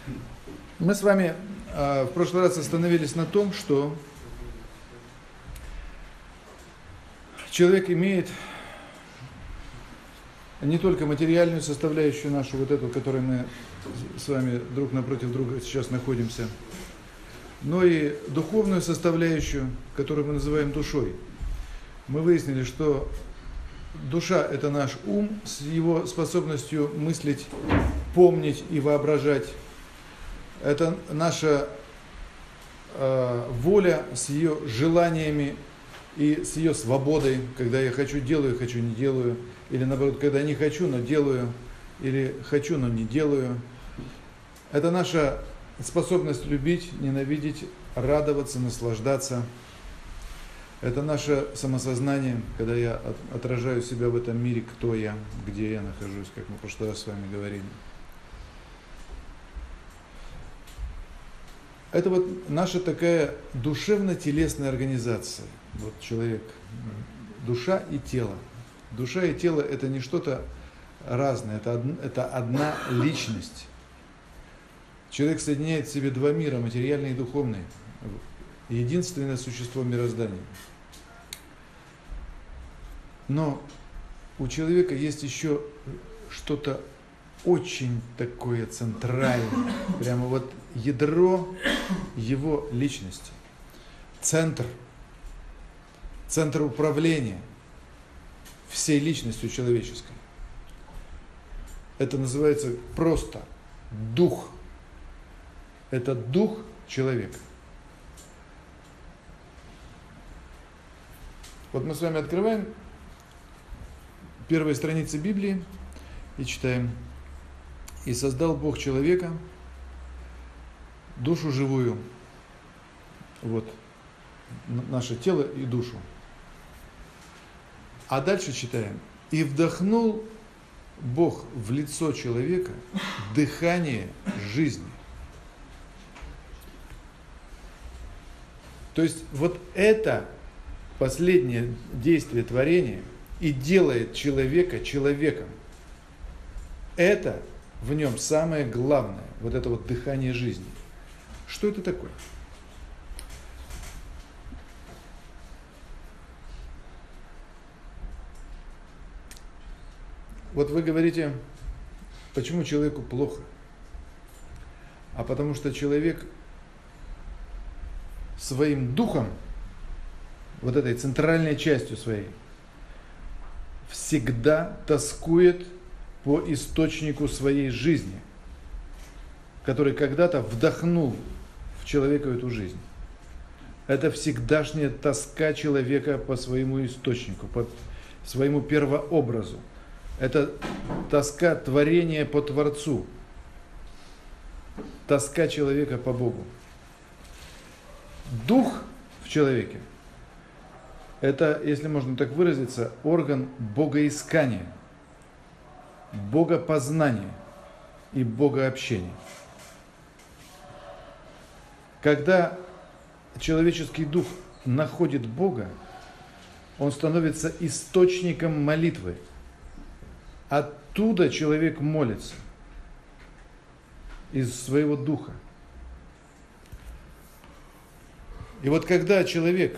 Мы с вами в прошлый раз остановились на том, что человек имеет не только материальную составляющую нашу, вот эту, в которой мы с вами друг напротив друга сейчас находимся, но и духовную составляющую, которую мы называем душой. Мы выяснили, что душа – это наш ум с его способностью мыслить, помнить и воображать. Это наша воля с ее желаниями и с ее свободой, когда я хочу – делаю, хочу – не делаю, или наоборот, когда не хочу, но делаю, или хочу, но не делаю. Это наша способность любить, ненавидеть, радоваться, наслаждаться. Это наше самосознание, когда я отражаю себя в этом мире, кто я, где я нахожусь, как мы в прошлый раз с вами говорили. Это вот наша такая душевно-телесная организация. Вот человек, душа и тело. Душа и тело – это не что-то разное, это одна личность. Человек соединяет в себе два мира, материальный и духовный. Единственное существо мироздания. Но у человека есть еще что-то очень такое центральное, прямо вот ядро его личности, центр управления всей личностью человеческой. Это называется просто дух. Это дух человека. Вот мы с вами открываем первые страницы Библии и читаем. «И создал Бог человека, душу живую». Вот, наше тело и душу. А дальше читаем. «И вдохнул Бог в лицо человека дыхание жизни». То есть вот это последнее действие творения и делает человека человеком. Это в нем самое главное, вот это вот дыхание жизни. Что это такое? Вот вы говорите, почему человеку плохо? А потому что человек своим духом, вот этой центральной частью своей, всегда тоскует по источнику своей жизни, который когда-то вдохнул в человека эту жизнь. Это всегдашняя тоска человека по своему источнику, по своему первообразу. Это тоска творения по Творцу, тоска человека по Богу. Дух в человеке – это, если можно так выразиться, орган богоискания, богопознания и богообщения. Когда человеческий дух находит Бога, он становится источником молитвы. Оттуда человек молится, из своего духа. И вот когда человек,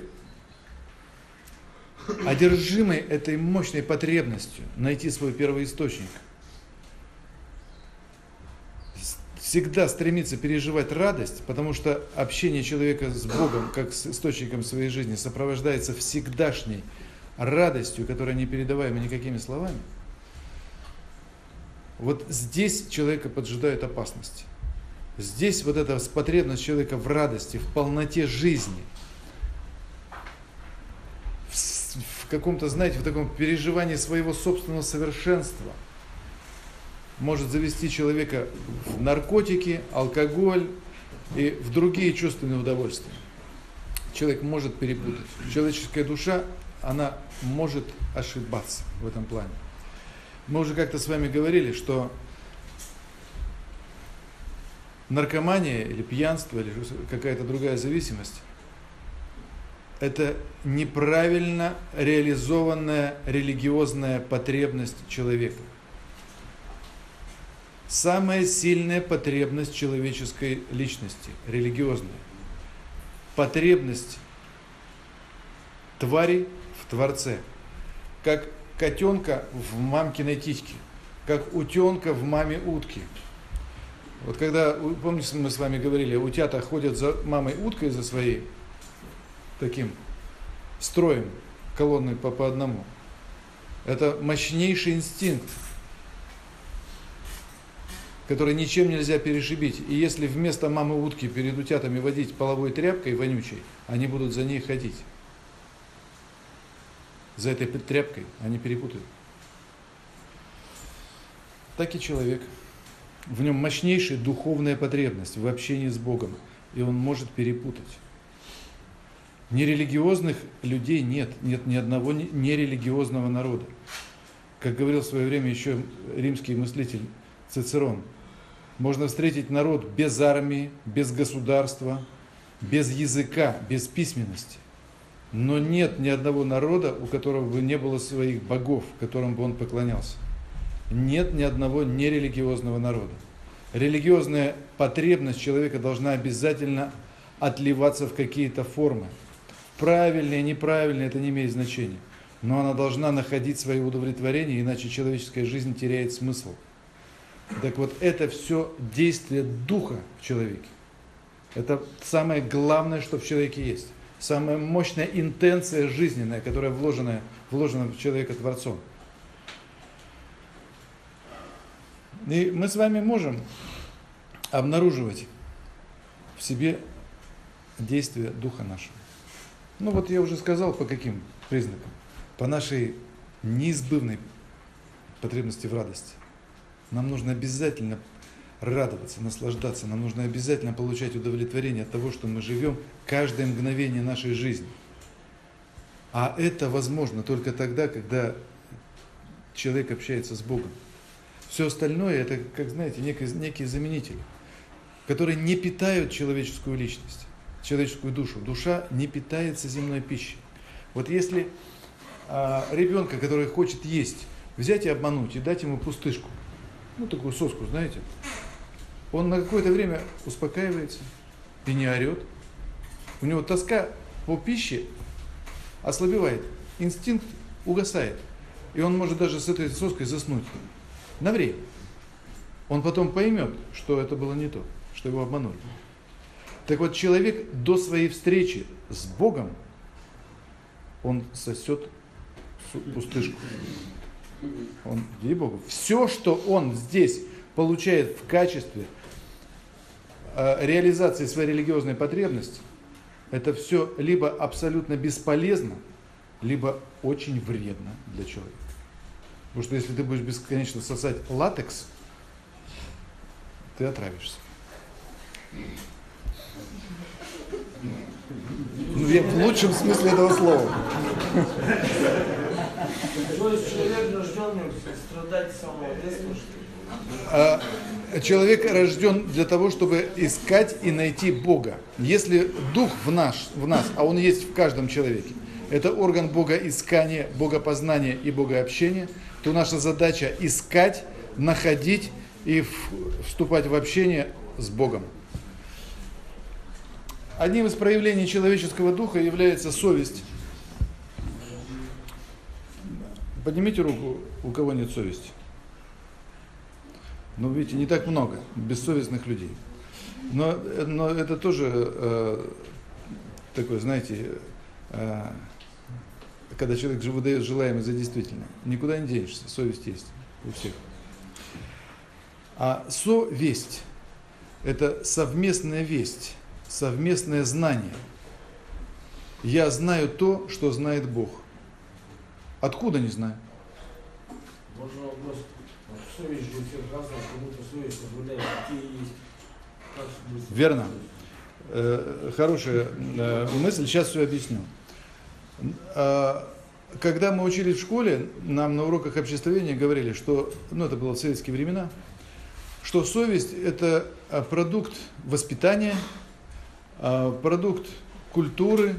одержимый этой мощной потребностью найти свой первоисточник, всегда стремится переживать радость, потому что общение человека с Богом, как с источником своей жизни, сопровождается всегдашней радостью, которая не передаваема никакими словами. Вот здесь человека поджидают опасности. Здесь вот эта потребность человека в радости, в полноте жизни, в каком-то, знаете, в таком переживании своего собственного совершенства может завести человека в наркотики, алкоголь и в другие чувственные удовольствия. Человек может перепутать. Человеческая душа, она может ошибаться в этом плане. Мы уже как-то с вами говорили, что наркомания или пьянство, или какая-то другая зависимость – это неправильно реализованная религиозная потребность человека. Самая сильная потребность человеческой личности, религиозная. Потребность твари в Творце. Как котенка в мамкиной титьке. Как утенка в маме утки. Вот когда, помните, мы с вами говорили, утята ходят за мамой уткой, за своей, таким строем, колонной по одному. Это мощнейший инстинкт, который ничем нельзя перешибить. И если вместо мамы утки перед утятами водить половой тряпкой вонючей, они будут за ней ходить. За этой тряпкой они перепутают. Так и человек. В нем мощнейшая духовная потребность в общении с Богом. И он может перепутать. Нерелигиозных людей нет. Нет ни одного нерелигиозного народа. Как говорил в свое время еще римский мыслитель Цицерон, можно встретить народ без армии, без государства, без языка, без письменности. Но нет ни одного народа, у которого бы не было своих богов, которым бы он поклонялся. Нет ни одного нерелигиозного народа. Религиозная потребность человека должна обязательно отливаться в какие-то формы. Правильные, неправильные, это не имеет значения. Но она должна находить свое удовлетворение, иначе человеческая жизнь теряет смысл. Так вот, это все действие духа в человеке. Это самое главное, что в человеке есть. Самая мощная интенция жизненная, которая вложена в человека Творцом. И мы с вами можем обнаруживать в себе действие Духа нашего. Ну вот я уже сказал, по каким признакам. По нашей неизбывной потребности в радости. Нам нужно обязательно радоваться, наслаждаться. Нам нужно обязательно получать удовлетворение от того, что мы живем каждое мгновение нашей жизни. А это возможно только тогда, когда человек общается с Богом. Все остальное это, как знаете, некие заменители, которые не питают человеческую личность, человеческую душу. Душа не питается земной пищей. Вот если ребенка, который хочет есть, взять и обмануть и дать ему пустышку, ну такую соску, знаете, он на какое-то время успокаивается и не орет. У него тоска по пище ослабевает, инстинкт угасает. И он может даже с этой соской заснуть на время. Он потом поймет, что это было не то, что его обманули. Так вот, человек до своей встречи с Богом, он сосет пустышку. Он, ей-богу, все, что он здесь получает в качестве реализации своей религиозной потребности, это все либо абсолютно бесполезно, либо очень вредно для человека. Потому что если ты будешь бесконечно сосать латекс, ты отравишься. Ну, я в лучшем смысле этого слова. То есть человек рожден страдать с самого детства? Человек рожден для того, чтобы искать и найти Бога. Если Дух в нас, а Он есть в каждом человеке, это орган богоискания, богопознания и богообщения, то наша задача искать, находить и вступать в общение с Богом. Одним из проявлений человеческого духа является совесть. Поднимите руку, у кого нет совести. Ну, видите, не так много бессовестных людей. Но это тоже такое, знаете, когда человек выдает желаемое за действительное. Никуда не денешься, совесть есть у всех. А совесть – это совместная весть, совместное знание. Я знаю то, что знает Бог. Откуда не знаю? Можно вопрос. Совесть же у всех разная, кому-то совесть позволяет какие есть. Верно. Хорошая мысль, сейчас все объясню. Когда мы учились в школе, нам на уроках обществоведения говорили, что, это было в советские времена, что совесть – это продукт воспитания, продукт культуры,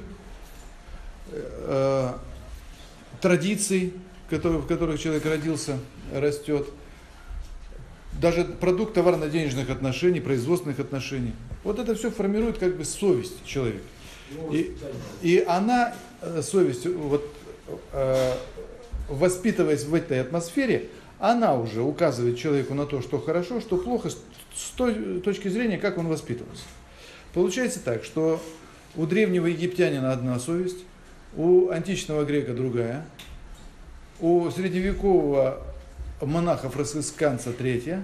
традиций, в которых человек родился, растет, даже продукт товарно-денежных отношений, производственных отношений. Вот это все формирует как бы совесть человека. И она, совесть, вот, воспитываясь в этой атмосфере, она уже указывает человеку на то, что хорошо, что плохо, с той точки зрения, как он воспитывался. Получается так, что у древнего египтянина одна совесть, у античного грека другая, у средневекового монаха-францисканца третья,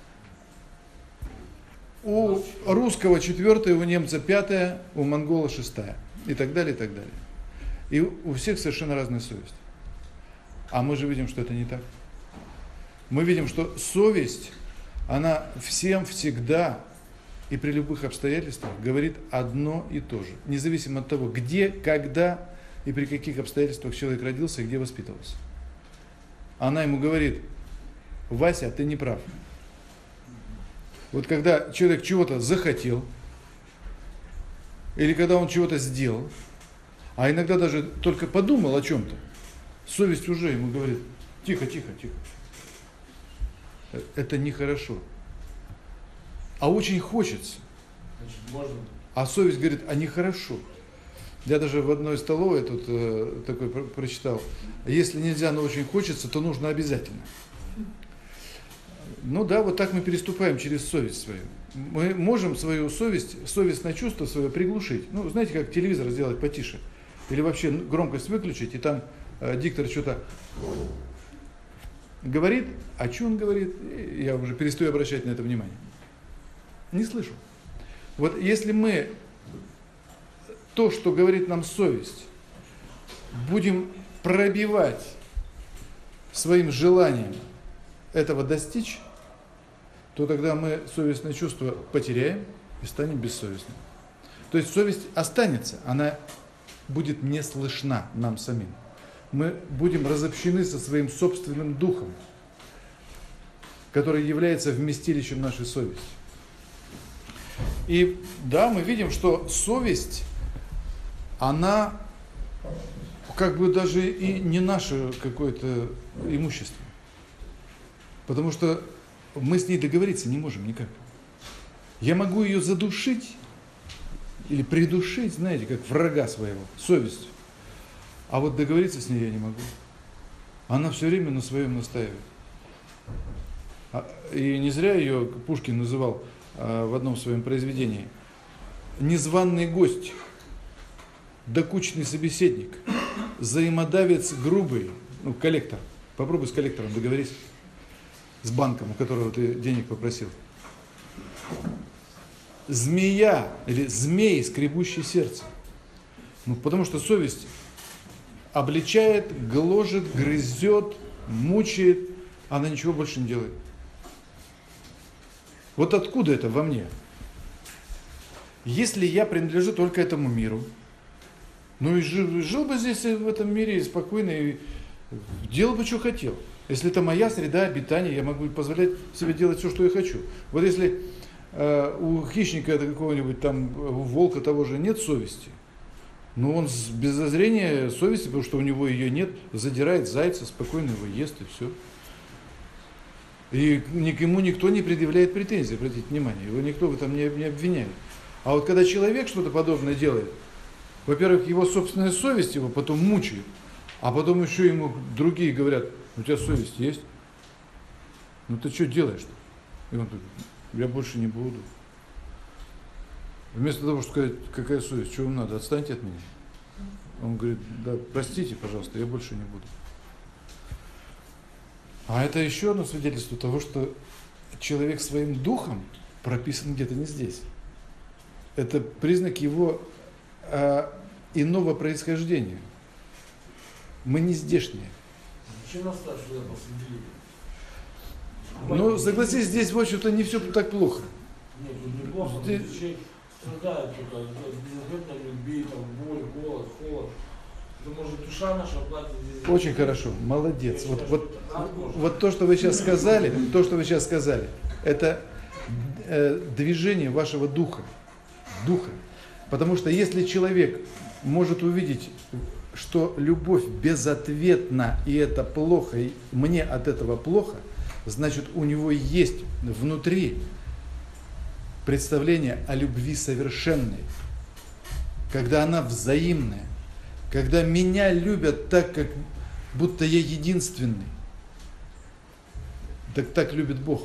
у русского четвертая, у немца пятая, у монгола шестая. И так далее, и так далее. И у всех совершенно разная совесть. А мы же видим, что это не так. Мы видим, что совесть, она всем всегда и при любых обстоятельствах говорит одно и то же. Независимо от того, где, когда и при каких обстоятельствах человек родился и где воспитывался. Она ему говорит: Вася, ты не прав. Вот когда человек чего-то захотел, или когда он чего-то сделал, а иногда даже только подумал о чем-то, совесть уже ему говорит: тихо, тихо, тихо. Это нехорошо. А очень хочется. Значит, можно. А совесть говорит: а нехорошо. Я даже в одной столовой тут такой прочитал: если нельзя, но очень хочется, то нужно обязательно. Ну да, вот так мы переступаем через совесть свою. Мы можем свою совесть, совестное чувство свое приглушить. Ну, знаете, как телевизор сделать потише. Или вообще громкость выключить, и там диктор что-то говорит, а что он говорит, я уже перестаю обращать на это внимание. Не слышу. Вот если мы то, что говорит нам совесть, будем пробивать своим желанием этого достичь, то тогда мы совестное чувство потеряем и станем бессовестными. То есть совесть останется, она будет не слышна нам самим. Мы будем разобщены со своим собственным духом, который является вместилищем нашей совести. И да, мы видим, что совесть, она как бы даже и не наше какое-то имущество. Потому что мы с ней договориться не можем никак. Я могу ее задушить или придушить, знаете, как врага своего, совестью. А вот договориться с ней я не могу. Она все время на своем настаивает. И не зря ее Пушкин называл в одном своем произведении: незваный гость, докучный собеседник, взаимодавец грубый, ну, коллектор. Попробуй с коллектором договорись, с банком, у которого ты денег попросил. Змея или змей, скребущий сердце. Ну, потому что совесть обличает, гложет, грызет, мучает, она ничего больше не делает. Вот откуда это во мне? Если я принадлежу только этому миру, ну и жил бы здесь в этом мире спокойно и делал бы, что хотел. Если это моя среда обитания, я могу позволять себе делать все, что я хочу. Вот если у хищника какого-нибудь там, у волка того же нет совести, но он без зазрения совести, потому что у него ее нет, задирает зайца, спокойно его ест и все. И ему никто не предъявляет претензий, обратите внимание, его никто в этом не обвиняет. А вот когда человек что-то подобное делает, во-первых, его собственная совесть его потом мучает, а потом еще ему другие говорят: у тебя совесть есть? Ну ты что делаешь-то? И он говорит: я больше не буду. Вместо того, чтобы сказать: какая совесть, что вам надо, отстаньте от меня. Он говорит: да, простите, пожалуйста, я больше не буду. А это еще одно свидетельство того, что человек своим духом прописан где-то не здесь. Это признак его иного происхождения. Мы не здешние. Зачем нас так сюда посадили? Ну, согласись, здесь, в общем-то, не все так плохо. Нет, тут неплохо, Здесь... человек страдает только, безответная любви, там, боль, голод, холод. Это может душа наша платит здесь. Очень хорошо, молодец. Вот то, что вы сейчас сказали, это движение вашего духа. Потому что если человек может увидеть, что любовь безответна, и это плохо, и мне от этого плохо, значит, у него есть внутри представление о любви совершенной, когда она взаимная, когда меня любят так, как будто я единственный. Так любит Бог.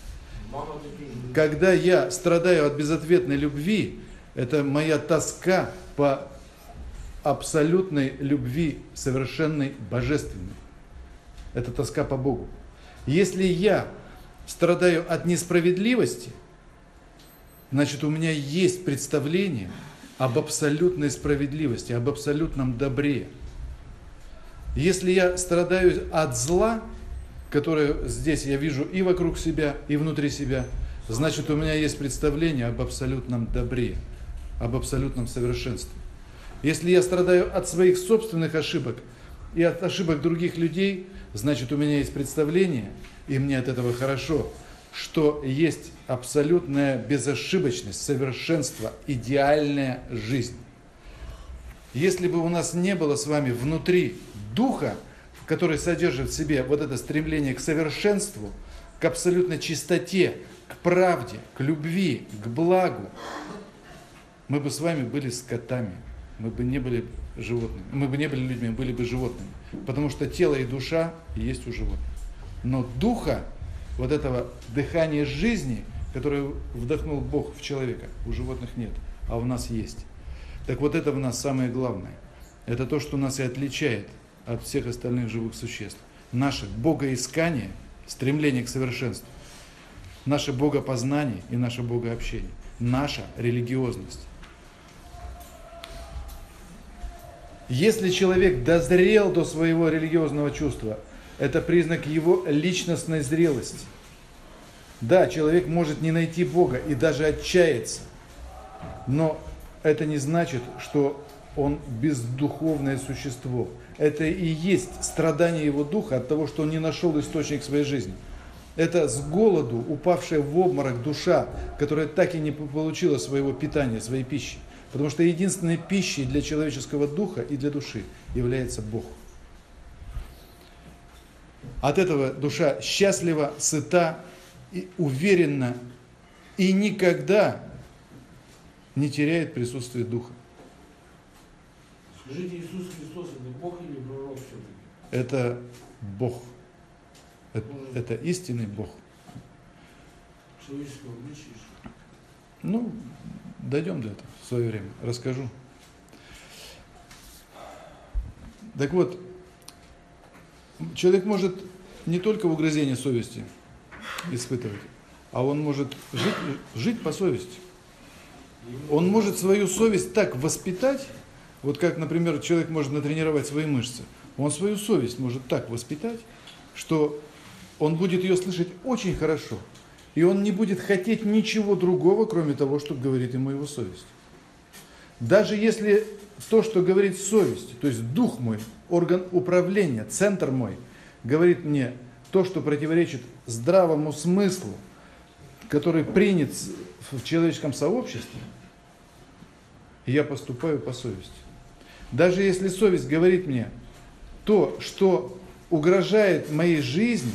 Когда я страдаю от безответной любви, это моя тоска по абсолютной любви, совершенной, божественной. Это тоска по Богу. Если я страдаю от несправедливости, значит, у меня есть представление об абсолютной справедливости, об абсолютном добре. Если я страдаю от зла, которое здесь я вижу и вокруг себя, и внутри себя, значит, у меня есть представление об абсолютном добре, об абсолютном совершенстве. Если я страдаю от своих собственных ошибок и от ошибок других людей, значит, у меня есть представление, и мне от этого хорошо, что есть абсолютная безошибочность, совершенство, идеальная жизнь. Если бы у нас не было с вами внутри духа, который содержит в себе вот это стремление к совершенству, к абсолютной чистоте, к правде, к любви, к благу, мы бы с вами были скотами, мы бы не были животными, мы бы не были людьми, были бы животными, потому что тело и душа есть у животных. Но духа, вот этого дыхания жизни, которое вдохнул Бог в человека, у животных нет, а у нас есть. Так вот это в нас самое главное. Это то, что нас и отличает от всех остальных живых существ. Наше богоискание, стремление к совершенству, наше богопознание и наше богообщение, наша религиозность. Если человек дозрел до своего религиозного чувства, это признак его личностной зрелости. Да, человек может не найти Бога и даже отчаяться, но это не значит, что он бездуховное существо. Это и есть страдание его духа от того, что он не нашел источник своей жизни. Это с голоду упавшая в обморок душа, которая так и не получила своего питания, своей пищи. Потому что единственной пищей для человеческого духа и для души является Бог. От этого душа счастлива, сыта и уверена и никогда не теряет присутствие духа. Скажите, Иисус Христос это Бог или пророк все-таки? Это Бог. Это истинный Бог. Человеческого обличия? Ну, дойдем до этого в свое время, расскажу. Так вот, человек может не только угрызение совести испытывать, а он может жить по совести. Он может свою совесть так воспитать, вот как, например, человек может натренировать свои мышцы. Он свою совесть может так воспитать, что он будет ее слышать очень хорошо. И он не будет хотеть ничего другого, кроме того, что говорит ему его совесть. Даже если то, что говорит совесть, то есть дух мой, орган управления, центр мой, говорит мне то, что противоречит здравому смыслу, который принят в человеческом сообществе, я поступаю по совести. Даже если совесть говорит мне то, что угрожает моей жизни,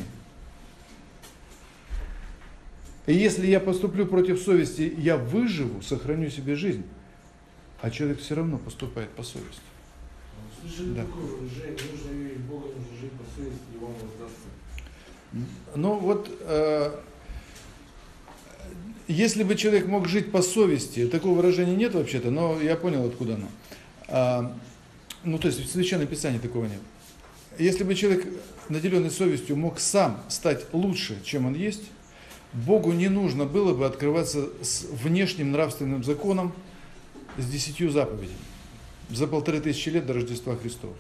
и если я поступлю против совести, я выживу, сохраню себе жизнь, а человек все равно поступает по совести. Слышали такое выражение, нужно верить в Бога, нужно жить по совести, и вам воздастся. Ну вот, если бы человек мог жить по совести, такого выражения нет вообще-то, но я понял, откуда оно. Ну, то есть в Священном Писании такого нет. Если бы человек, наделенный совестью, мог сам стать лучше, чем он есть, Богу не нужно было бы открываться с внешним нравственным законом, с 10 заповедями за 1500 лет до Рождества Христова.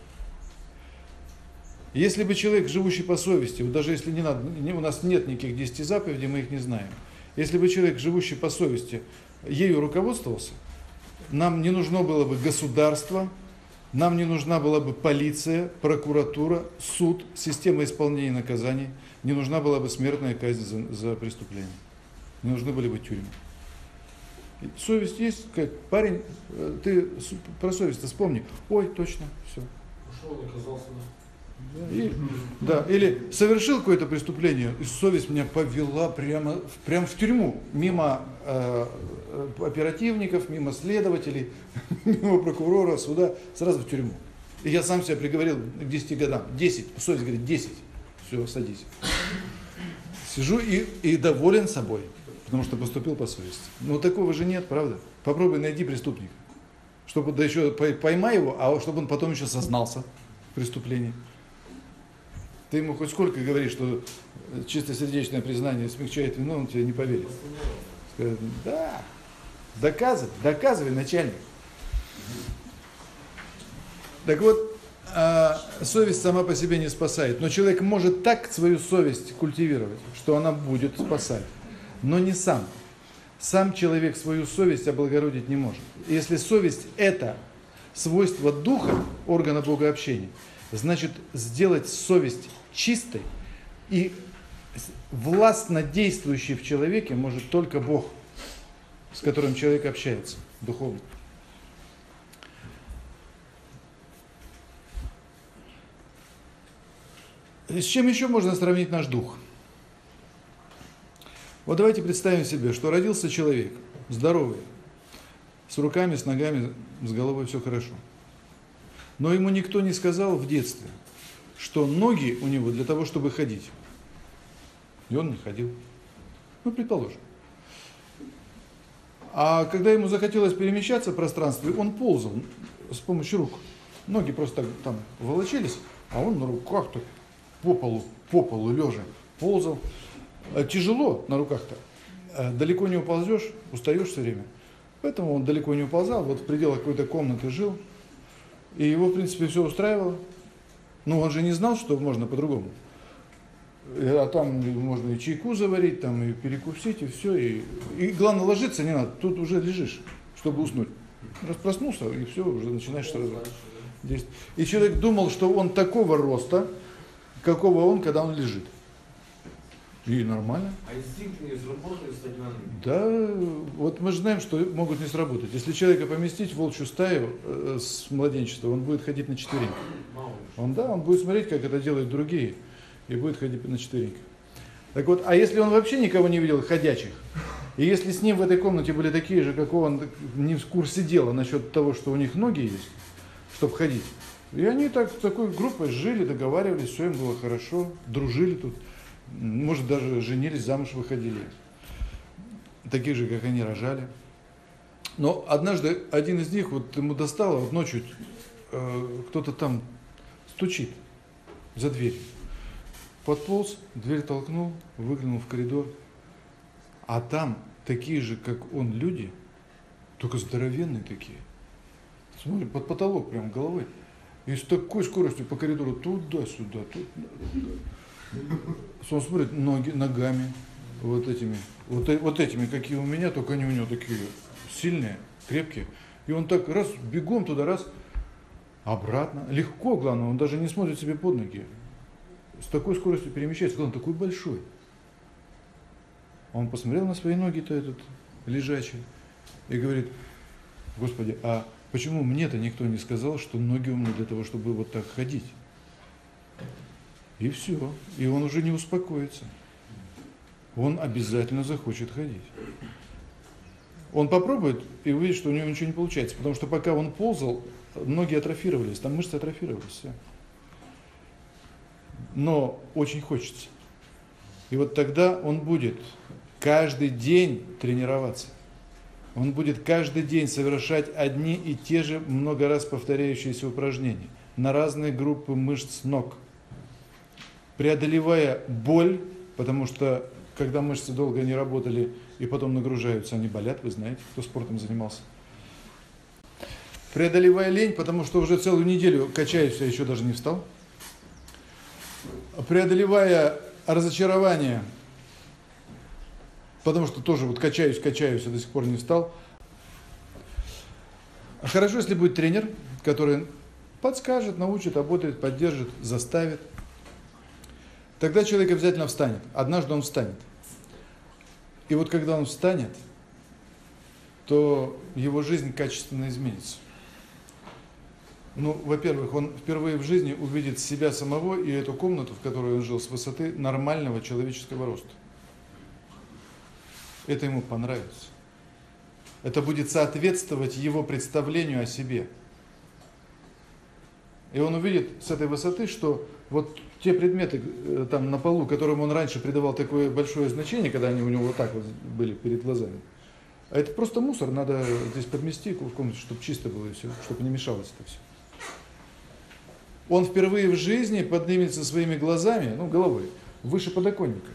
Если бы человек, живущий по совести, вот даже если у нас нет никаких 10 заповедей, мы их не знаем. Если бы человек, живущий по совести, ею руководствовался, нам не нужно было бы государство, нам не нужна была бы полиция, прокуратура, суд, система исполнения наказаний, не нужна была бы смертная казнь за преступление, не нужны были бы тюрьмы. Совесть есть, как парень, ты про совесть-то вспомни. Ой, точно, все. Ушел, оказался, Или совершил какое-то преступление, и совесть меня повела прямо в тюрьму, мимо оперативников, мимо следователей, мимо прокурора, суда, сразу в тюрьму. И я сам себя приговорил к 10 годам. 10, совесть говорит, 10. Все, садись. Сижу и доволен собой, потому что поступил по совести. Но такого же нет, правда? Попробуй найди преступника, чтобы да еще поймай его, а чтобы он потом еще сознался в преступлении. Ты ему хоть сколько говоришь, что чистосердечное признание смягчает вину, он тебе не поверит. Скажет, да, доказывай, начальник. Так вот, совесть сама по себе не спасает, но человек может так свою совесть культивировать, что она будет спасать, но не сам. Сам человек свою совесть облагородить не может. Если совесть – это свойство духа, органа богообщения, значит, сделать совесть чистой и властно действующей в человеке может только Бог, с которым человек общается духовно. С чем еще можно сравнить наш дух? Вот давайте представим себе, что родился человек, здоровый, с руками, с ногами, с головой все хорошо. Но ему никто не сказал в детстве, что ноги у него для того, чтобы ходить. И он не ходил. Ну, предположим. А когда ему захотелось перемещаться в пространстве, он ползал с помощью рук. Ноги просто так там волочились, а он на руках так по полу лежа ползал. Тяжело на руках-то. Далеко не уползешь, устаешь все время. Поэтому он далеко не уползал, вот в пределах какой-то комнаты жил. И его, в принципе, все устраивало. Но он же не знал, что можно по-другому. А там можно и чайку заварить, там и перекусить, и все. И главное, ложиться не надо, тут уже лежишь, чтобы уснуть. Раз проснулся, и все, уже начинаешь сразу действовать. И человек думал, что он такого роста, какого он, когда он лежит. И нормально. А инстинкты не сработали, кстати, на ноги? Да, вот мы же знаем, что могут не сработать. Если человека поместить в волчью стаю с младенчества, он будет ходить на четвереньках. Он будет смотреть, как это делают другие, и будет ходить на четвереньках. Так вот, а если он вообще никого не видел ходячих, и если с ним в этой комнате были такие же, как он, не в курсе дела насчет того, что у них ноги есть, чтобы ходить, и они такой группой жили, договаривались, все им было хорошо, дружили тут. Может, даже женились, замуж выходили. Таких же, как они, рожали. Но однажды один из них, вот ему достало, вот ночью кто-то там стучит за дверью. Подполз, дверь толкнул, выглянул в коридор. А там такие же, как он, люди, только здоровенные такие. Смотри, под потолок прям головой. И с такой скоростью по коридору туда-сюда, туда-сюда. Он смотрит ногами, вот этими, какие у меня, только они у него такие сильные, крепкие. И он так раз, бегом туда, раз, обратно. Легко, главное, он даже не смотрит себе под ноги. С такой скоростью перемещается, он такой большой. Он посмотрел на свои ноги-то этот лежачий и говорит: Господи, а почему мне-то никто не сказал, что ноги у меня для того, чтобы вот так ходить? И все. И он уже не успокоится. Он обязательно захочет ходить. Он попробует и увидит, что у него ничего не получается. Потому что пока он ползал, ноги атрофировались, там мышцы атрофировались. Все. Но очень хочется. И вот тогда он будет каждый день тренироваться. Он будет каждый день совершать одни и те же много раз повторяющиеся упражнения на разные группы мышц ног, преодолевая боль, потому что когда мышцы долго не работали и потом нагружаются, они болят, вы знаете, кто спортом занимался. Преодолевая лень, потому что уже целую неделю качаюсь, а еще даже не встал. Преодолевая разочарование, потому что тоже вот качаюсь, а до сих пор не встал. Хорошо, если будет тренер, который подскажет, научит, ободрит, поддержит, заставит. Тогда человек обязательно встанет. Однажды он встанет. И вот когда он встанет, то его жизнь качественно изменится. Ну, во-первых, он впервые в жизни увидит себя самого и эту комнату, в которой он жил, с высоты нормального человеческого роста. Это ему понравится. Это будет соответствовать его представлению о себе. И он увидит с этой высоты, что вот те предметы там на полу, которым он раньше придавал такое большое значение, когда они у него вот так вот были перед глазами, а это просто мусор, надо здесь подмести в комнату, чтобы чисто было и все, чтобы не мешалось это все. Он впервые в жизни поднимется своими глазами, ну, головой, выше подоконника.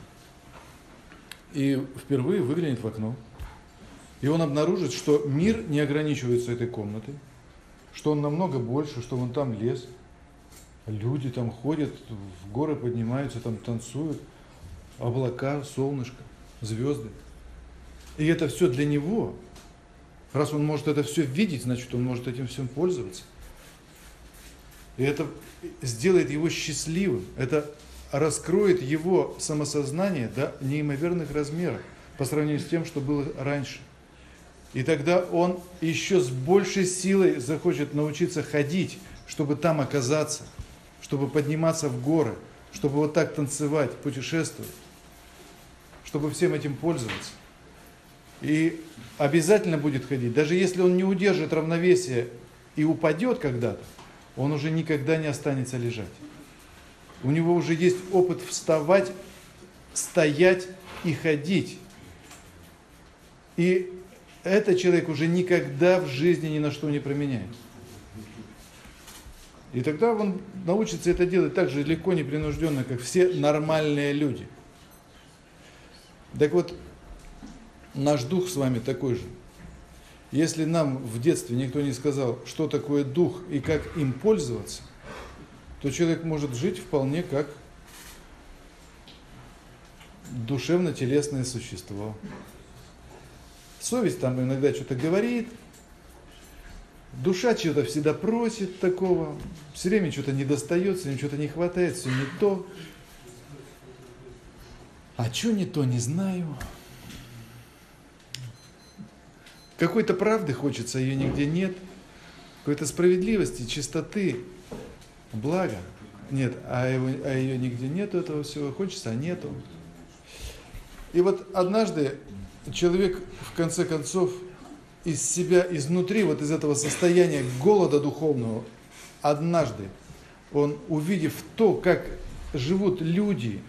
И впервые выглянет в окно. И он обнаружит, что мир не ограничивается этой комнатой, что он намного больше, что вон там лес. Люди там ходят, в горы поднимаются, там танцуют, облака, солнышко, звезды. И это все для него. Раз он может это все видеть, значит, он может этим всем пользоваться. И это сделает его счастливым. Это раскроет его самосознание до неимоверных размеров по сравнению с тем, что было раньше. И тогда он еще с большей силой захочет научиться ходить, чтобы там оказаться, чтобы подниматься в горы, чтобы вот так танцевать, путешествовать, чтобы всем этим пользоваться. И обязательно будет ходить. Даже если он не удержит равновесие и упадет когда-то, он уже никогда не останется лежать. У него уже есть опыт вставать, стоять и ходить. И этот человек уже никогда в жизни ни на что не променяет. И тогда он научится это делать так же легко, непринужденно, как все нормальные люди. Так вот, наш дух с вами такой же. Если нам в детстве никто не сказал, что такое дух и как им пользоваться, то человек может жить вполне как душевно-телесное существо. Совесть там иногда что-то говорит, душа чего-то всегда просит такого, все время что-то не достается, им что-то не хватает, все не то. А что не то, не знаю. Какой-то правды хочется, ее нигде нет. Какой-то справедливости, чистоты, блага нет, а ее нигде нету, этого всего хочется, а нету. И вот однажды человек в конце концов из себя, изнутри, вот из этого состояния голода духовного, однажды он, увидев то, как живут люди,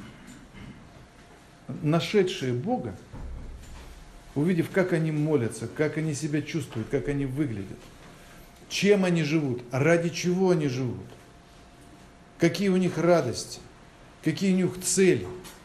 нашедшие Бога, увидев, как они молятся, как они себя чувствуют, как они выглядят, чем они живут, ради чего они живут, какие у них радости, какие у них цели,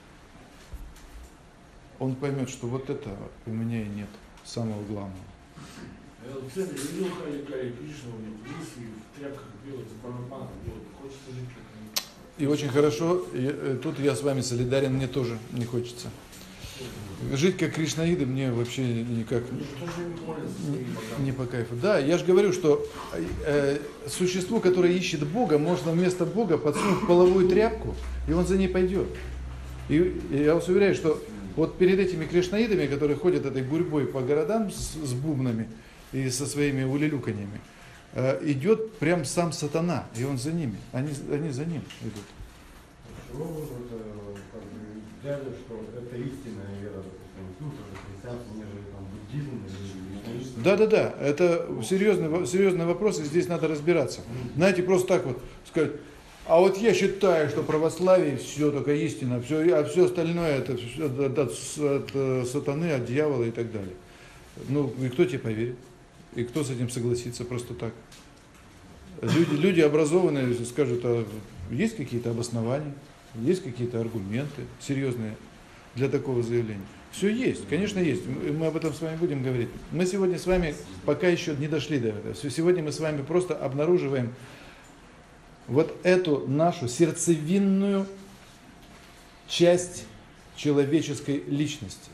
он поймет, что вот это у меня и нет самого главного. Я в центре видел Хари Кришна, у него в лисе, в тряпках белых, с барабаном делают, хочется жить как они. И очень хорошо, тут я с вами солидарен, мне тоже не хочется. Жить как кришнаиды мне вообще никак не по кайфу. Да, я же говорю, что существу, которое ищет Бога, можно вместо Бога подсунуть половую тряпку, и он за ней пойдет. И я вас уверяю, что вот перед этими кришнаидами, которые ходят этой гурьбой по городам с бубнами и со своими улюлюканьями, идет прям сам сатана, и он за ними, они за ним идут. Чего вы взяли, что это истинная вера, допустим, христианство, нежели там буддизм или... Да, это серьезный вопрос, и здесь надо разбираться. Знаете, просто так вот сказать, а вот я считаю, что православие все только истина, все, а все остальное это все от сатаны, от дьявола и так далее. Ну, и кто тебе поверит? И кто с этим согласится просто так? Люди образованные скажут, а есть какие-то обоснования, есть какие-то аргументы серьезные для такого заявления? Все есть, конечно есть, мы об этом с вами будем говорить. Мы сегодня с вами пока еще не дошли до этого. Сегодня мы с вами просто обнаруживаем вот эту нашу сердцевинную часть человеческой личности.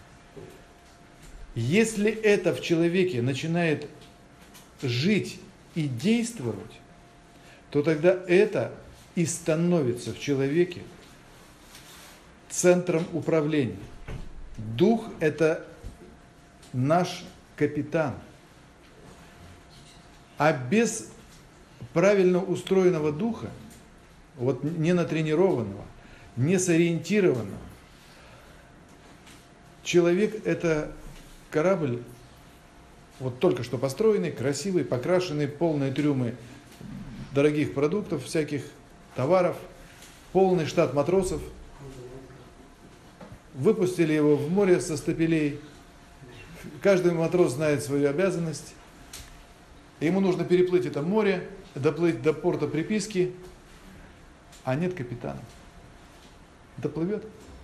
Если это в человеке начинает жить и действовать, то тогда это и становится в человеке центром управления. Дух – это наш капитан. А без правильно устроенного духа, вот не натренированного, не сориентированного, человек – это корабль, вот только что построенный, красивый, покрашенный, полные трюмы дорогих продуктов, всяких товаров, полный штат матросов. Выпустили его в море со стапелей. Каждый матрос знает свою обязанность. Ему нужно переплыть это море, доплыть до порта приписки, а нет капитана. Доплывет?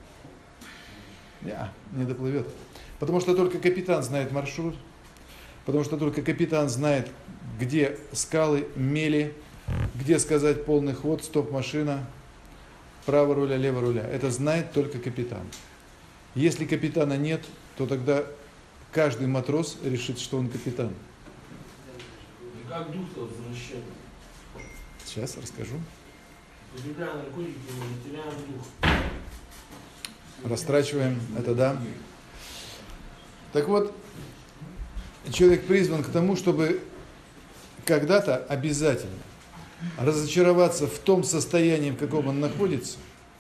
Не доплывет. Потому что только капитан знает маршрут, потому что только капитан знает, где скалы, мели, где сказать полный ход, стоп-машина, право руля, лево руля. Это знает только капитан. Если капитана нет, то тогда каждый матрос решит, что он капитан. И как дух-то возвращает? Сейчас расскажу. Потребляя наркотики, мы теряем дух. Растрачиваем, это да. Так вот, человек призван к тому, чтобы когда-то обязательно разочароваться в том состоянии, в каком он находится,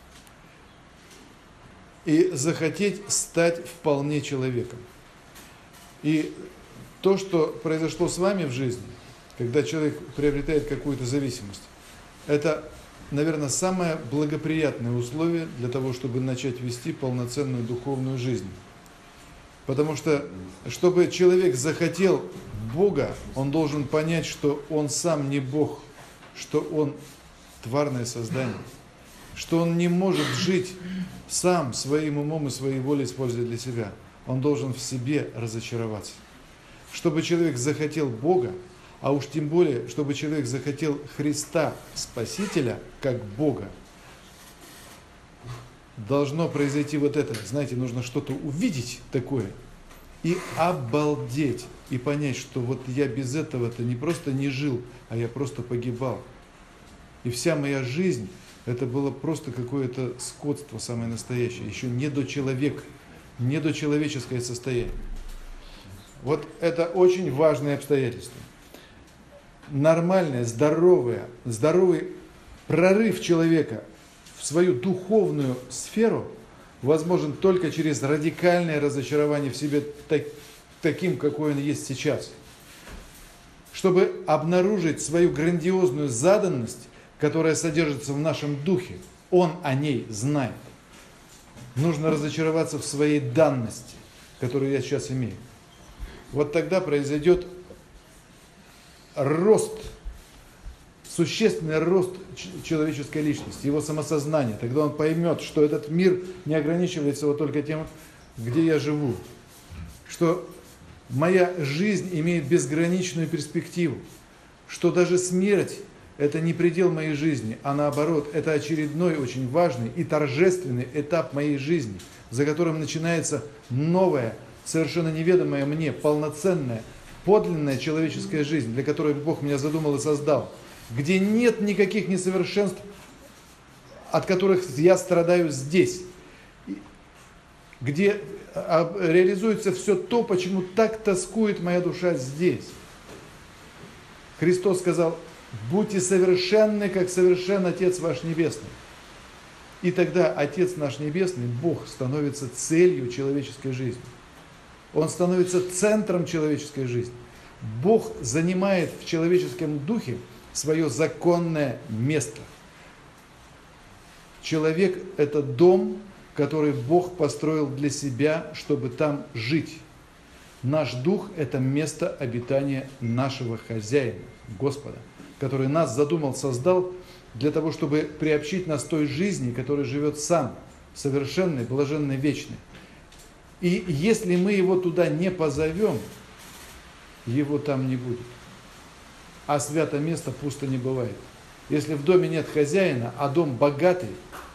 и захотеть стать вполне человеком. И то, что произошло с вами в жизни, когда человек приобретает какую-то зависимость, это, наверное, самое благоприятное условие для того, чтобы начать вести полноценную духовную жизнь. Потому что, чтобы человек захотел Бога, он должен понять, что он сам не Бог, что он тварное создание, что он не может жить сам своим умом и своей волей используя для себя. Он должен в себе разочароваться. Чтобы человек захотел Бога, а уж тем более, чтобы человек захотел Христа Спасителя как Бога, должно произойти вот это. Знаете, нужно что-то увидеть такое и обалдеть, и понять, что вот я без этого-то не просто не жил, а я просто погибал. И вся моя жизнь, это было просто какое-то скотство самое настоящее, еще недочеловек, недочеловеческое состояние. Вот это очень важное обстоятельство. Нормальное, здоровый прорыв человека в свою духовную сферу возможен только через радикальное разочарование в себе таким, какой он есть сейчас. Чтобы обнаружить свою грандиозную заданность, которая содержится в нашем духе, он о ней знает. Нужно разочароваться в своей данности, которую я сейчас имею. Вот тогда произойдет рост, существенный рост человеческой личности, его самосознания. Тогда он поймет, что этот мир не ограничивается вот только тем, где я живу. Что моя жизнь имеет безграничную перспективу. Что даже смерть – это не предел моей жизни, а наоборот, это очередной очень важный и торжественный этап моей жизни, за которым начинается новая, совершенно неведомая мне, полноценная, подлинная человеческая жизнь, для которой Бог меня задумал и создал, где нет никаких несовершенств, от которых я страдаю здесь, где реализуется все то, почему так тоскует моя душа здесь. Христос сказал: будьте совершенны, как совершен Отец ваш Небесный. И тогда Отец наш Небесный, Бог, становится целью человеческой жизни. Он становится центром человеческой жизни. Бог занимает в человеческом духе свое законное место. Человек – это дом, который Бог построил для себя, чтобы там жить. Наш дух – это место обитания нашего хозяина, Господа, который нас задумал, создал для того, чтобы приобщить нас к той жизни, которой живет сам, совершенной, блаженной, вечной. И если мы его туда не позовем, его там не будет. А свято место пусто не бывает. Если в доме нет хозяина, а дом богатый,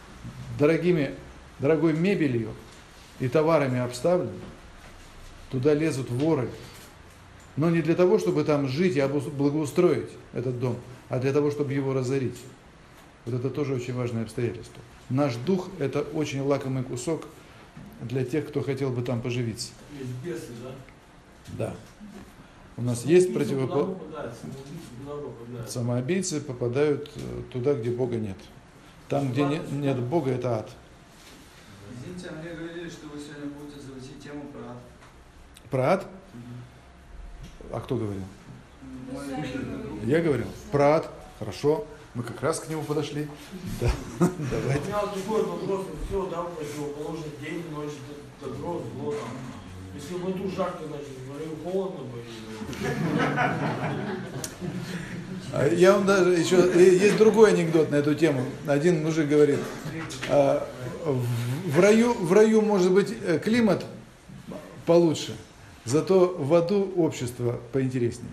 дорогой мебелью и товарами обставлен, туда лезут воры. Но не для того, чтобы там жить и благоустроить этот дом, а для того, чтобы его разорить. Вот это тоже очень важное обстоятельство. Наш дух – это очень лакомый кусок для тех, кто хотел бы там поживиться. Есть бесы, да? Да. У нас есть Куда противоположность. попадает? Самоубийцы куда попадают? Самоубийцы попадают туда, где Бога нет. Там, где нет Бога, это ад. Извините, а мне говорили, что вы сегодня будете заводить тему про ад. Про ад? А кто говорил? Мой Я говорил? Про ад. Хорошо. Мы как раз к нему подошли. Да. У Давайте. меня вот такой вопрос, все, да, противоположный день, ночь, добро, зло там. Если в эту жарко, значит, в раю холодно бы. Я вам даже еще... Есть другой анекдот на эту тему. Один мужик говорит, в раю может быть климат получше, зато в аду общество поинтереснее.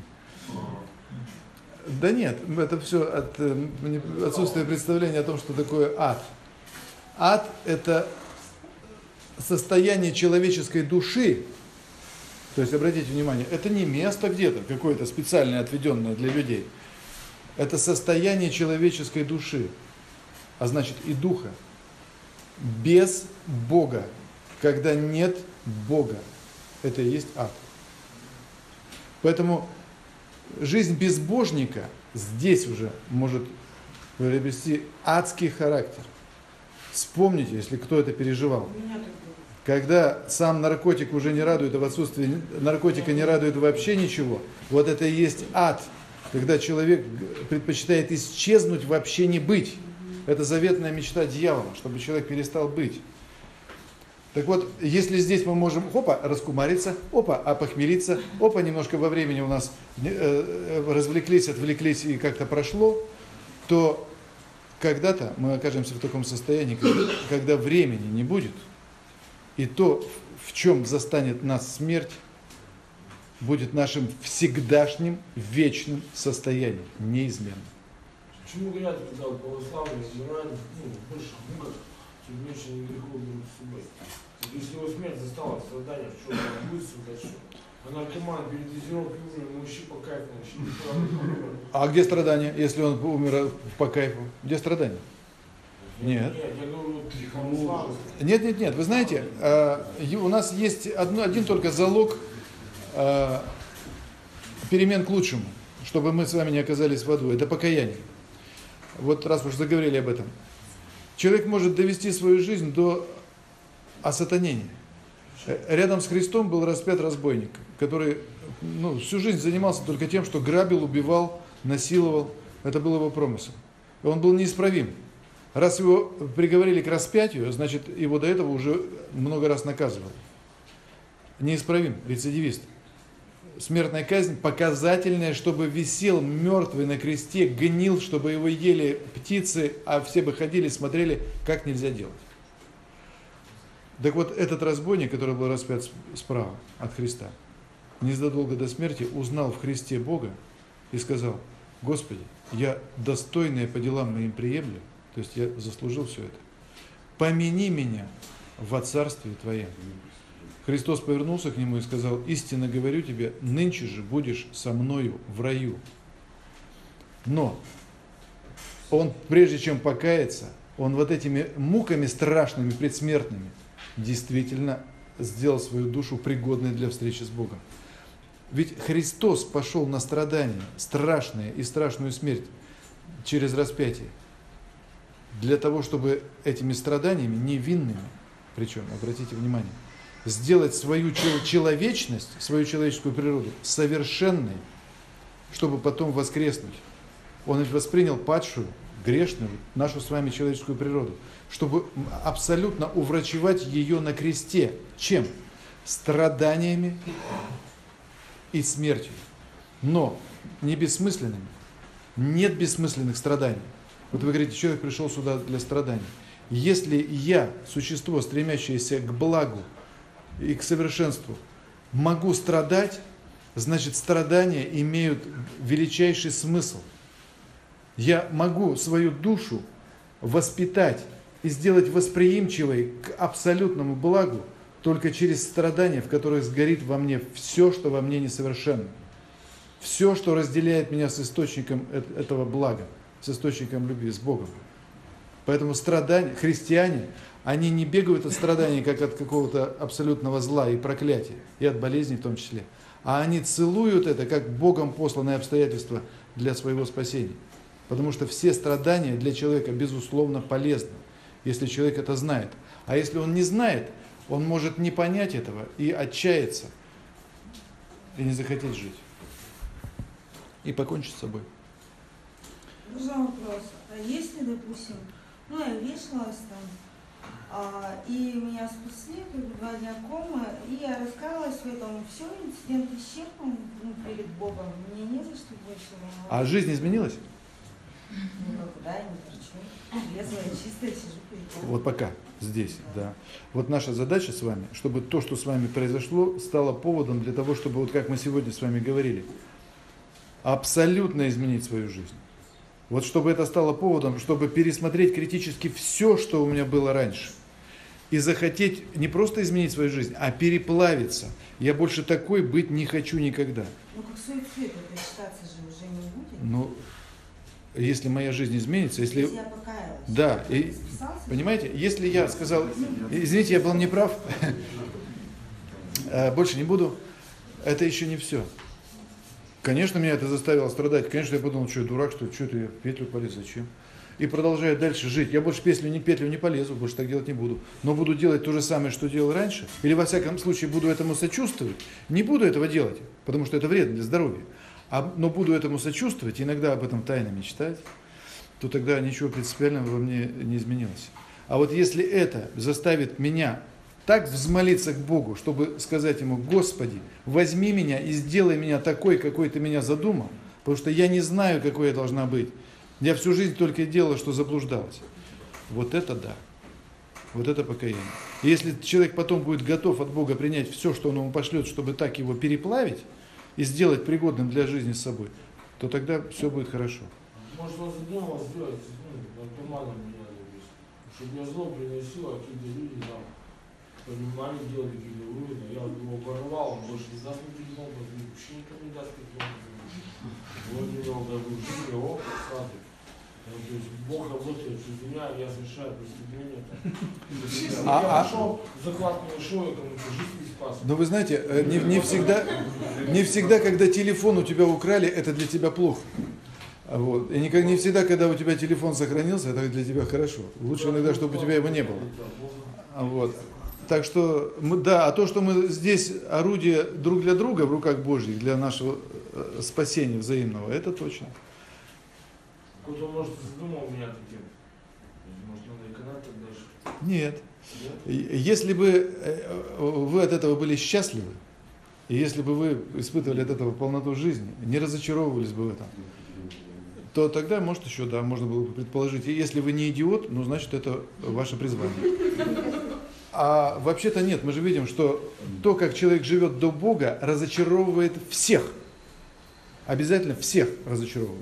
Да нет, это все от отсутствия представления о том, что такое ад. Ад – это состояние человеческой души. То есть, обратите внимание, это не место где-то, какое-то специальное, отведенное для людей. Это состояние человеческой души, а значит и духа. Без Бога, когда нет Бога. Это и есть ад. Поэтому жизнь безбожника здесь уже может приобрести адский характер. Вспомните, если кто это переживал. Когда сам наркотик уже не радует, а в отсутствии наркотика не радует вообще ничего, вот это и есть ад, когда человек предпочитает исчезнуть, вообще не быть. Это заветная мечта дьявола, чтобы человек перестал быть. Так вот, если здесь мы можем, раскумариться, опохмелиться, немножко во времени у нас развлеклись, отвлеклись и как-то прошло, то когда-то мы окажемся в таком состоянии, когда времени не будет, и то, в чем застанет нас смерть, будет нашим всегдашним, вечным состоянием, неизменным. Почему говорят, когда православные умирают, в больших муках, чем меньше они грехов берут с собой? Если его смерть застала страдания, что он будет сюда, что? А наркоман передозировки умер, ему вообще по кайфу, А где страдания, если он умер по кайфу? Где страдания? Нет. Нет, я говорю, православные. Нет. Вы знаете, у нас есть один только залог перемен к лучшему, чтобы мы с вами не оказались в аду. Это покаяние. Вот раз уж заговорили об этом. Человек может довести свою жизнь до осатанения. Рядом с Христом был распят разбойник, который всю жизнь занимался только тем, что грабил, убивал, насиловал. Это был его промысел. И он был неисправим. Раз его приговорили к распятию, значит, его до этого уже много раз наказывали. Неисправим, рецидивист. Смертная казнь показательная, чтобы висел мертвый на кресте, гнил, чтобы его ели птицы, а все бы ходили, смотрели, как нельзя делать. Так вот, этот разбойник, который был распят справа от Христа, незадолго до смерти узнал в Христе Бога и сказал: Господи, я достойное по делам моим приемлю, то есть я заслужил все это. Помяни меня во царстве Твоем. Христос повернулся к нему и сказал: истинно говорю тебе, нынче же будешь со мною в раю. Но он, прежде чем покаяться, он вот этими муками страшными, предсмертными, действительно сделал свою душу пригодной для встречи с Богом. Ведь Христос пошел на страдания, страшные и страшную смерть через распятие, для того, чтобы этими страданиями, невинными, причем, обратите внимание, сделать свою человечность, свою человеческую природу совершенной, чтобы потом воскреснуть. Он воспринял падшую, грешную, нашу с вами человеческую природу, чтобы абсолютно уврачевать ее на кресте. Чем? Страданиями и смертью. Но не бессмысленными. Нет бессмысленных страданий. Вот вы говорите, человек пришел сюда для страданий. Если я, существо, стремящееся к благу и к совершенству, могу страдать, значит, страдания имеют величайший смысл. Я могу свою душу воспитать и сделать восприимчивой к абсолютному благу только через страдания, в которых сгорит во мне все, что во мне несовершенно. Все, что разделяет меня с источником этого блага, с источником любви, с Богом. Поэтому страдания, христиане, они не бегают от страданий, как от какого-то абсолютного зла и проклятия, и от болезней в том числе. а они целуют это как Богом посланное обстоятельство для своего спасения. Потому что все страдания для человека, безусловно, полезны, если человек это знает. А если он не знает, он может не понять этого и отчаяться, и не захотеть жить. И покончить с собой. Можно вопрос. А если, допустим, я вешалась там, и меня спасли, 2 дня комы, и я раскаялась в этом, все, инцидент исчерпан, перед Богом, мне не за что больше волноваться. А жизнь изменилась? Да, я не торчу. Трезвая, чистая, сижу перед Богом. Вот пока, здесь, да. Вот наша задача с вами, чтобы то, что с вами произошло, стало поводом для того, чтобы, вот как мы сегодня с вами говорили, абсолютно изменить свою жизнь. Вот чтобы это стало поводом, чтобы пересмотреть критически все, что у меня было раньше. И захотеть не просто изменить свою жизнь, а переплавиться. Я больше такой быть не хочу никогда. Как суицид, это считаться же уже не будет? Ну, если моя жизнь изменится, если я покаялась. Да, и, понимаете, если я сказал, извините, я был неправ, больше не буду, это еще не все. Конечно, меня это заставило страдать. Конечно, я подумал, что я дурак, что это я в петлю полез, зачем? И продолжаю дальше жить. Я больше петлю не полезу, больше так делать не буду. Но буду делать то же самое, что делал раньше. Или во всяком случае буду этому сочувствовать. Не буду этого делать, потому что это вредно для здоровья. Но буду этому сочувствовать, иногда об этом тайно мечтать, то тогда ничего принципиального во мне не изменилось. А вот если это заставит меня так взмолиться к Богу, чтобы сказать Ему: Господи, возьми меня и сделай меня такой, какой Ты меня задумал, потому что я не знаю, какой я должна быть. Я всю жизнь только делала, что заблуждалась. Вот это да. Вот это покаяние. И если человек потом будет готов от Бога принять все, что Он ему пошлет, чтобы так его переплавить и сделать пригодным для жизни с собой, то тогда все будет хорошо. Может, он задумал сделать, наркоманом меня, чтобы мне зло приносило, какие-то люди там понимали, делали какие-то уровни, я его порвал, он больше не даст мне телефон, вообще никому не даст телефон. Он не дал даже в жизни, сразу. То есть Бог работает через меня, я совершаю преступление. Я пошел, захват не ушел, я кому-то жизнь не спас. Но вы знаете, не всегда, когда телефон у тебя украли, это для тебя плохо. Вот. И не всегда, когда у тебя телефон сохранился, это для тебя хорошо. Лучше иногда, чтобы у тебя его не было. Вот. Так что, да, а то, что мы здесь орудие друг для друга в руках Божьих, для нашего спасения взаимного, это точно. Кто-то, может, задумал меня таким. Может, надо и канал так дальше? Нет. Если бы вы от этого были счастливы, и если бы вы испытывали от этого полноту жизни, не разочаровывались бы в этом, то тогда, может, еще, да, можно было бы предположить. И если вы не идиот, ну, значит, это ваше призвание. А вообще-то нет, мы же видим, что то, как человек живет до Бога, разочаровывает всех. Обязательно всех разочаровывает.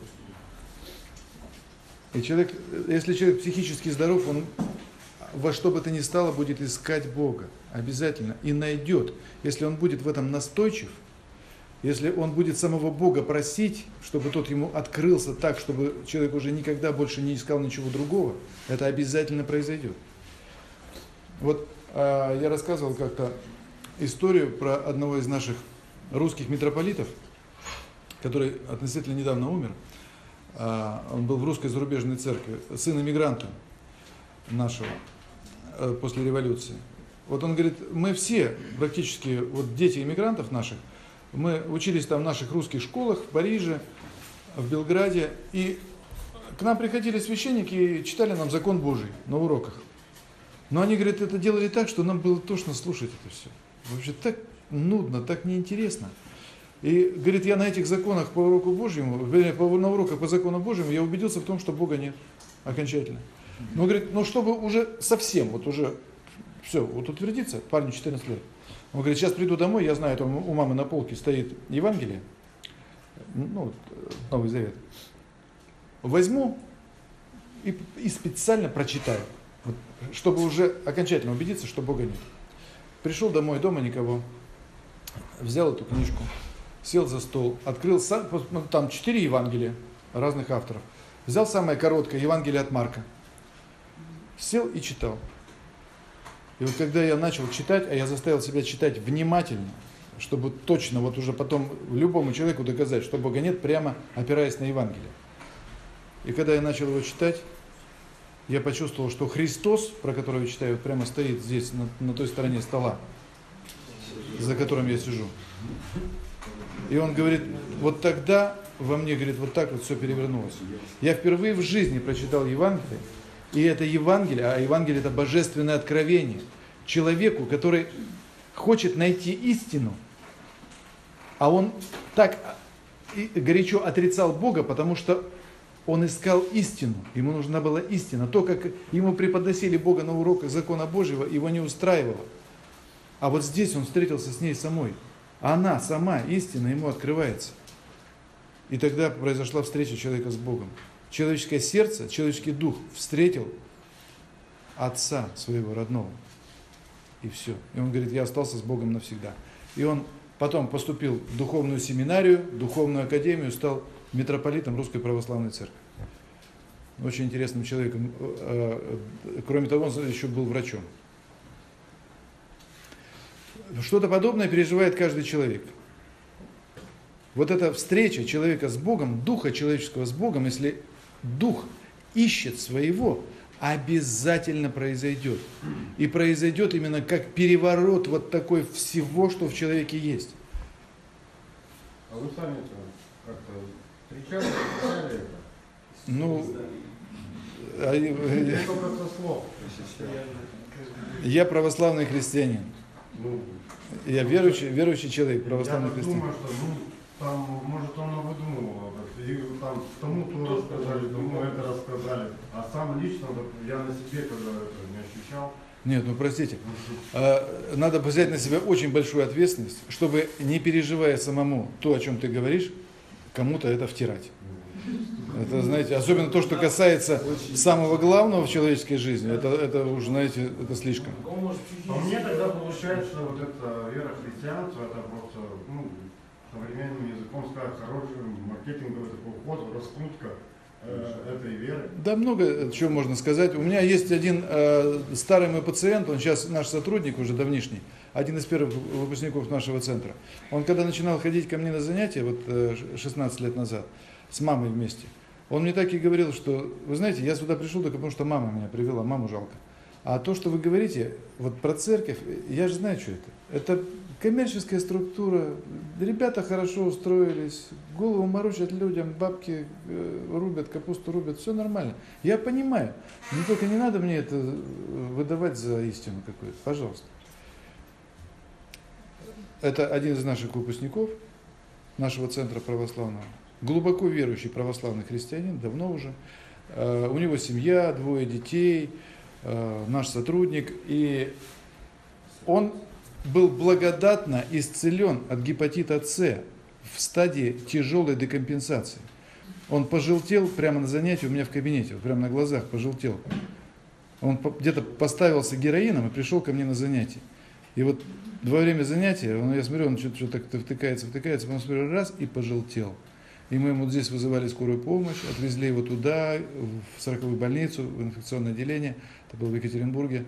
И человек, если человек психически здоров, он во что бы то ни стало будет искать Бога. Обязательно. И найдет. Если он будет в этом настойчив, если он будет самого Бога просить, чтобы тот ему открылся так, чтобы человек уже никогда больше не искал ничего другого, это обязательно произойдет. Вот я рассказывал как-то историю про одного из наших русских митрополитов, который относительно недавно умер. Он был в русской зарубежной церкви, сын эмигранта нашего после революции. Вот он говорит, мы все, практически вот дети эмигрантов наших, мы учились там в наших русских школах, в Париже, в Белграде, и к нам приходили священники и читали нам закон Божий на уроках. Но они, говорят, это делали так, что нам было тошно слушать это все. Вообще так нудно, так неинтересно. И, говорит, я на этих законах по уроку Божьему, на уроках по закону Божьему, я убедился в том, что Бога нет окончательно. Но, говорит, чтобы уже совсем, вот уже все, вот утвердиться, парню 14 лет. Он говорит, сейчас приду домой, я знаю, там у мамы на полке стоит Евангелие, ну, Новый Завет. Возьму и специально прочитаю, вот, чтобы уже окончательно убедиться, что Бога нет. Пришел домой, дома никого, взял эту книжку, сел за стол, открыл, там 4 Евангелия разных авторов, взял самое короткое, Евангелие от Марка, сел и читал. И вот когда я начал читать, а я заставил себя читать внимательно, чтобы точно вот уже потом любому человеку доказать, что Бога нет, прямо опираясь на Евангелие. И когда я начал его читать, я почувствовал, что Христос, про которого я читаю, вот прямо стоит здесь, на той стороне стола, за которым я сижу. И он говорит, вот тогда во мне, говорит, вот так вот все перевернулось. Я впервые в жизни прочитал Евангелие, и это Евангелие, а Евангелие это божественное откровение человеку, который хочет найти истину, а он так горячо отрицал Бога, потому что он искал истину, ему нужна была истина. То, как ему преподносили Бога на уроках закона Божьего, его не устраивало. А вот здесь он встретился с ней самой. Она сама, истина, ему открывается. И тогда произошла встреча человека с Богом. Человеческое сердце, человеческий дух встретил отца своего родного. И все. И он говорит, я остался с Богом навсегда. И он потом поступил в духовную семинарию, духовную академию, стал митрополитом Русской Православной Церкви. Очень интересным человеком. Кроме того, он еще был врачом. Что-то подобное переживает каждый человек. Вот эта встреча человека с Богом, духа человеческого с Богом, если дух ищет своего, обязательно произойдет. И произойдет именно как переворот вот такой всего, что в человеке есть. А вы сами-то как-то встречали это? Ну, Или только со слов? я православный христианин. Ну, Я верующий человек, православный я христианин. думаю, что там, может, он выдумывал. И там тому то рассказали, тому это рассказали. А сам лично, я на себе когда это не ощущал. Нет, ну простите. Надо взять на себя очень большую ответственность, чтобы, не переживая самому то, о чем ты говоришь, кому-то это втирать. Это, знаете, особенно то, что касается самого главного в человеческой жизни, это уже, знаете, это слишком. А мне тогда получается, что вот эта вера христианства, это просто, современным языком сказать, хороший маркетинговый такой ход, раскрутка этой веры. Да, много чего можно сказать. У меня есть один старый мой пациент, он сейчас наш сотрудник уже давнишний, один из первых выпускников нашего центра. Он когда начинал ходить ко мне на занятия, вот 16 лет назад, с мамой вместе, он мне так и говорил, что, вы знаете, я сюда пришел только потому, что мама меня привела, маму жалко. А то, что вы говорите вот про церковь, я же знаю, что это. Это коммерческая структура, ребята хорошо устроились, голову морочат людям, бабки рубят, капусту рубят, все нормально. Я понимаю, но только не надо мне это выдавать за истину какую-то, пожалуйста. Это один из наших выпускников нашего центра православного, глубоко верующий православный христианин, давно уже. У него семья, 2 детей, наш сотрудник, и он был благодатно исцелен от гепатита С в стадии тяжелой декомпенсации. Он пожелтел прямо на занятии у меня в кабинете, прямо на глазах пожелтел. Он где-то поставился героином и пришел ко мне на занятие. И вот во время занятия, я смотрю, он что-то так втыкается, потом смотрю, раз, и пожелтел. И мы ему здесь вызывали скорую помощь, отвезли его туда, в 40-ю больницу, в инфекционное отделение, это было в Екатеринбурге.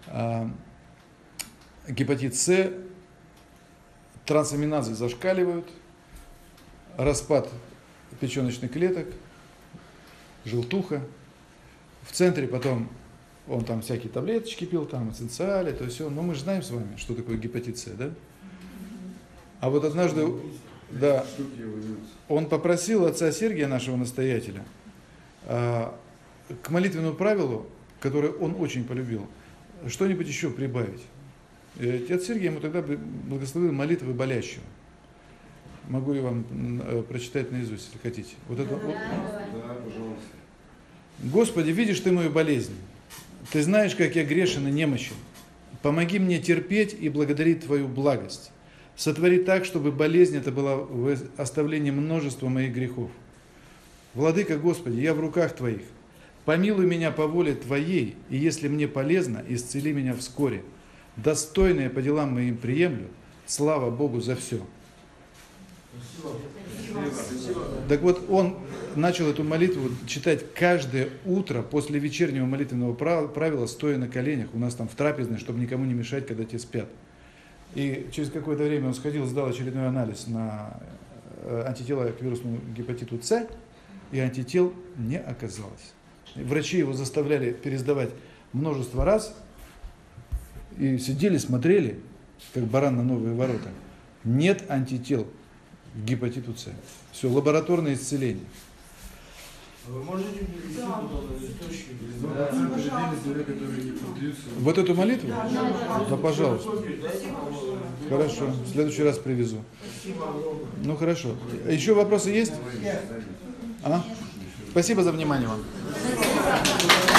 Гепатит С, трансаминазы зашкаливают, распад печеночных клеток, желтуха. В центре потом он там всякие таблеточки пил, там эссенциали, то все. Но мы же знаем с вами, что такое гепатит С, да? А вот однажды, да, он попросил отца Сергия, нашего настоятеля, к молитвенному правилу, которое он очень полюбил, что-нибудь еще прибавить. И отец Сергий ему тогда благословил молитвы болящего. Могу я вам прочитать наизусть, если хотите. Вот это, вот. Да, пожалуйста. Господи, видишь ты мою болезнь. Ты знаешь, как я грешен и немощен. Помоги мне терпеть и благодарить Твою благость. Сотвори так, чтобы болезнь эта была в оставлении множества моих грехов. Владыка Господи, я в руках Твоих. Помилуй меня по воле Твоей, и если мне полезно, исцели меня вскоре. Достойно я по делам моим приемлю. Слава Богу за все. Так вот, он начал эту молитву читать каждое утро после вечернего молитвенного правила, стоя на коленях. У нас там в трапезной, чтобы никому не мешать, когда те спят. И через какое-то время он сходил, сдал очередной анализ на антитела к вирусному гепатиту С, и антител не оказалось. И врачи его заставляли пересдавать множество раз, и сидели, смотрели, как баран на новые ворота. Нет антител к гепатиту С. Все, лабораторное исцеление. Вы можете привести туда источник? Вот эту молитву? Да. Да, пожалуйста. Хорошо, в следующий раз привезу. Спасибо огромное. Ну хорошо. Еще вопросы есть? А? Спасибо за внимание вам.